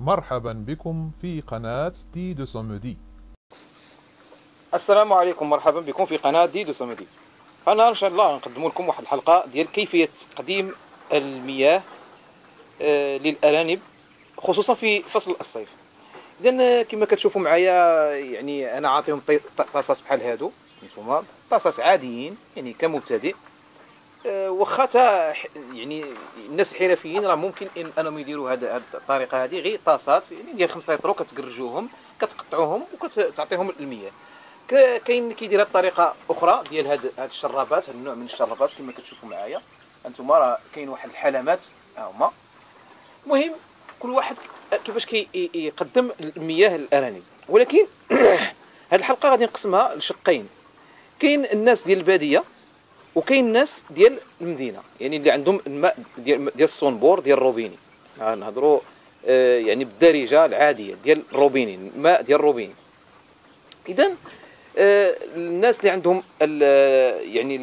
مرحبا بكم في قناة دي دو سومودي. السلام عليكم، مرحبا بكم في قناة دي دو سومودي. النهار ان شاء الله نقدم لكم واحد الحلقة ديال كيفية تقديم المياه للأرانب، خصوصا في فصل الصيف. اذا كما كتشوفوا معايا، يعني انا عاطيهم طاسات بحال هادو، نتوما طاسات عاديين يعني كمبتدئ. واخا يعني الناس الحرفيين راه ممكن انهم يديروا هذه الطريقه هذه، غير طاسات يعني ديال 5 لتر، كتقرجوهم كتقطعوهم وكتعطيهم المياه. كاين اللي كيدير طريقه اخرى ديال هاد الشرابات، هاد النوع من الشرابات كما كتشوفوا معايا انتما، راه كاين واحد الحلمات ها هما. المهم كل واحد كيفاش يقدم المياه للارانب، ولكن هاد الحلقه غادي نقسمها لشقين. كاين الناس ديال الباديه وكاين الناس ديال المدينه، يعني اللي عندهم الماء ديال الصنبور ديال الروبيني. نهضروا يعني بالدارجه العاديه ديال الروبيني، الماء ديال الروبيني. اذا الناس اللي عندهم يعني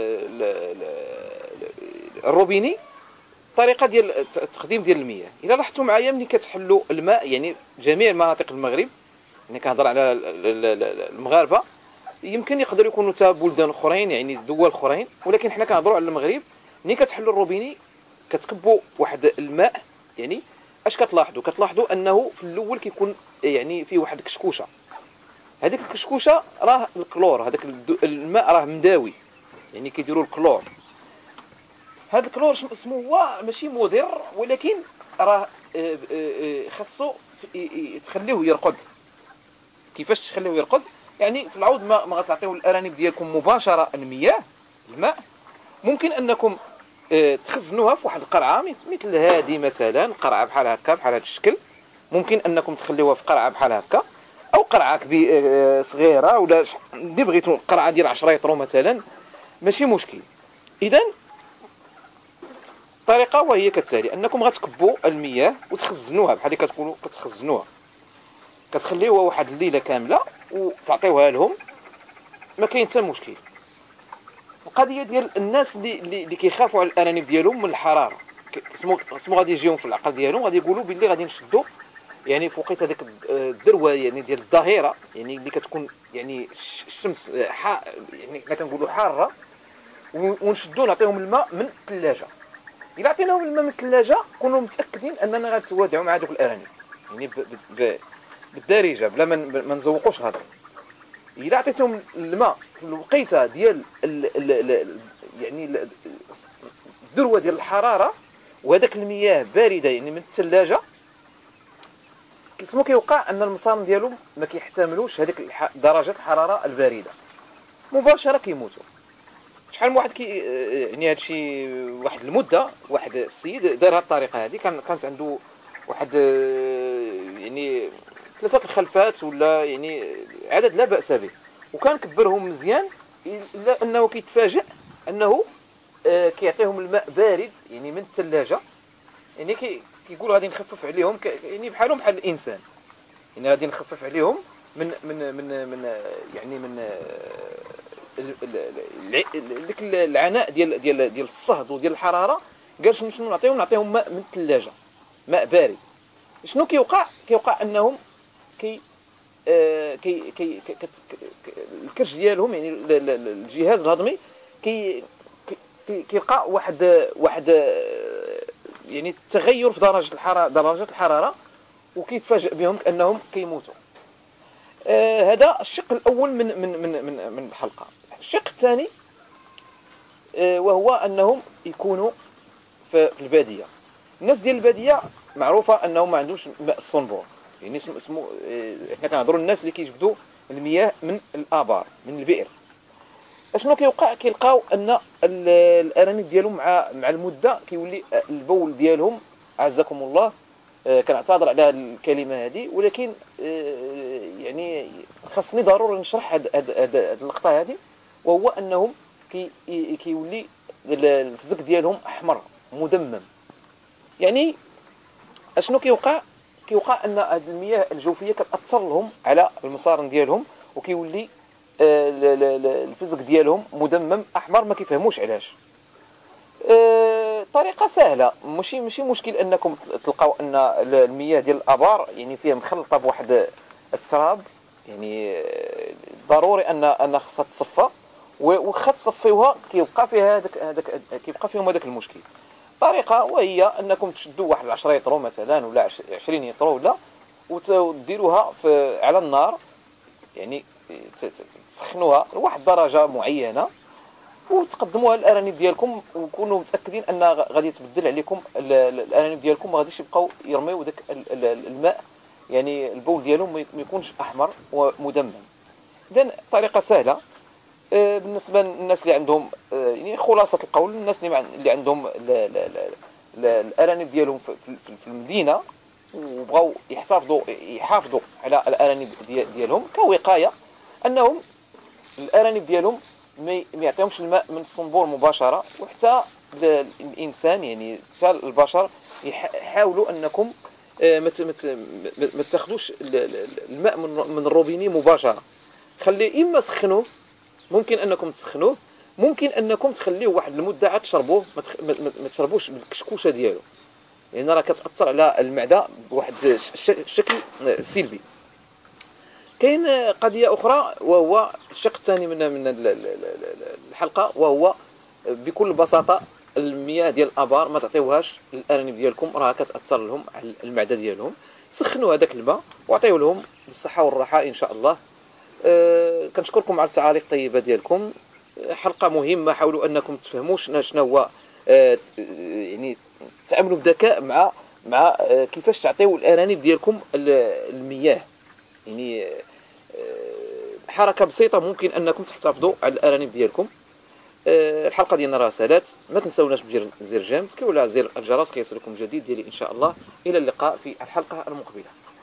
الروبيني، طريقه ديال التقديم ديال المياه. الا لاحظتوا معايا ملي كتحلوا الماء، يعني جميع مناطق المغرب، يعني كنهضر على المغاربه، يمكن يقدروا يكونوا تا بلدان اخرين يعني دول اخرين، ولكن حنا كنهضروا على المغرب. ملي كتحلوا الروبيني كتكبوا واحد الماء، يعني اش كتلاحظوا انه في الاول كيكون يعني فيه واحد الكشكوشه. هذيك الكشكوشه راه الكلور، هذاك الماء راه مداوي، يعني كيديروا الكلور. هذا الكلور اسمه هو ماشي مضر، ولكن راه خاصو تخليوه يرقد. كيفاش تخليوه يرقد؟ يعني في العوض ما غتعطيو للارانب ديالكم مباشره الماء، ممكن انكم تخزنوها في واحد القرعه مثل هذه مثلا، قرعه بحال هكا بحال هذا الشكل. ممكن انكم تخليوها في قرعه بحال هكا، او قرعه صغيره، ولا اللي بغيتو قرعه ديال 10 لتر مثلا، ماشي مشكل. اذا الطريقه وهي كالتالي: انكم غتكبوا المياه وتخزنوها بحال اللي كتقولوا كتخزنوها، كتخليوها واحد الليله كامله وتعطيوها لهم، ما كاين حتى مشكل. القضيه ديال الناس اللي كيخافوا على الارانب ديالهم من الحراره، اسمو غادي يجيهم في العقل ديالهم، غادي يقولوا باللي غادي نشدوا يعني في وقيته هذيك الذروه يعني ديال الظهيره، يعني اللي كتكون يعني الشمس يعني حنا كنقولوا حاره، ونشدوا نعطيهم الماء من الثلاجه. الا عطيناهم الماء من الثلاجه كونوا متاكدين اننا غنتوادعوا مع دوك الارانب، يعني بالدارجه بلا ما نزوقوش الهضره. الا عطيتهم الماء في الوقيته ديال يعني الذروه ديال الحراره، وهذاك المياه بارده يعني من الثلاجه، كيوقع ان المصارم ديالهم ما كيحتملوش هذيك درجه الحراره البارده، مباشره كيموتوا. شحال من واحد يعني هادشي واحد المده، واحد السيد دار هذه الطريقه هذه، كانت عنده واحد يعني 3 الخلفات ولا يعني عدد لا باس به، وكان كبرهم مزيان، الا انه كيتفاجئ انه كيعطيهم الماء بارد يعني من الثلاجه. يعني كيقول غادي نخفف عليهم، يعني بحالهم بحال الانسان، يعني غادي نخفف عليهم من يعني من ديك العناء ديال الصهد وديال الحراره. قال شنو نعطيهم ماء من الثلاجه، ماء بارد. شنو كيوقع انهم الكرش ديالهم، يعني الجهاز الهضمي كيلقى واحد يعني تغير في درجه الحراره، وكيتفاجئ بهم انهم كيموتوا. هذا الشق الاول من الحلقه. الشق الثاني وهو انهم يكونوا في الباديه. الناس ديال الباديه معروفه انهم ما عندهمش ماء الصنبور، يعني اسمه احنا كنهضروا الناس اللي كيجبدوا المياه من الابار، من البئر. اشنو كيوقع؟ كيلقاو ان الارانب ديالهم مع المده كيولي البول ديالهم، عزكم الله، كنعتذر على الكلمه هذه، ولكن يعني خاصني ضروري نشرح هاد اللقطه هذه، وهو انهم كيولي الفزق ديالهم احمر مدمم. يعني اشنو كيوقع ان هاد المياه الجوفيه كتاثر لهم على المصارن ديالهم، وكيولي الفزق ديالهم مدمم احمر، ما كيفهموش علاش. طريقة سهلة، ماشي مشكل أنكم تلقاو أن المياه ديال الآبار يعني فيها مخلطة بواحد التراب، يعني ضروري أن خصها تصفى، وخا تصفيوها كيبقى فيها كيبقى فيهم هذاك المشكل. طريقة وهي أنكم تشدوا واحد 10 يطرو مثلا ولا 20 يطرو ولا، وتديروها على النار، يعني تسخنوها لواحد الدرجة معينة، وتقدموها للارانب ديالكم، وكونوا متاكدين ان غادي يتبدل عليكم الارانب ديالكم، ما غاديش يبقاو يرميو داك الماء، يعني البول ديالهم ما يكونش احمر ومدمم. اذا طريقه سهله بالنسبه للناس اللي عندهم، يعني خلاصه القول، الناس اللي عندهم الارانب ديالهم في المدينه، وبغاو يحافظوا على الارانب ديالهم كوقايه، انهم الارانب ديالهم ما يعطيهمش الماء من الصنبور مباشره، وحتى الانسان يعني حتى البشر يحاولوا انكم ما تاخذوش الماء من الروبيني مباشره. خليه اما سخنوه، ممكن انكم تسخنوه، ممكن انكم تخليوه واحد المده عاد تشربوه، ما تشربوش بالكشكوشه ديالو، لان راه كتاثر على المعده بواحد الشكل سلبي. كاين قضيه اخرى، وهو الشق الثاني من الحلقه، وهو بكل بساطه المياه ديال الابار ما تعطيوهاش للارانب ديالكم، راه كتاثر لهم على المعده ديالهم. سخنوا هذاك الماء وعطيوه لهم بالصحه والراحه ان شاء الله. كنشكركم على التعاليق الطيبه ديالكم. حلقه مهمه، حاولوا انكم تفهموا شنو هو، يعني تعاملوا بذكاء مع كيفاش تعطيو الارانب ديالكم المياه. يعني حركه بسيطه ممكن انكم تحتفظوا على الارانب ديالكم. الحلقه ديالنا راه سالات، ما تنساوناش بزر جيم، تكيو على زر الجرس كيصلكم جديد ديالي ان شاء الله. الى اللقاء في الحلقه المقبله.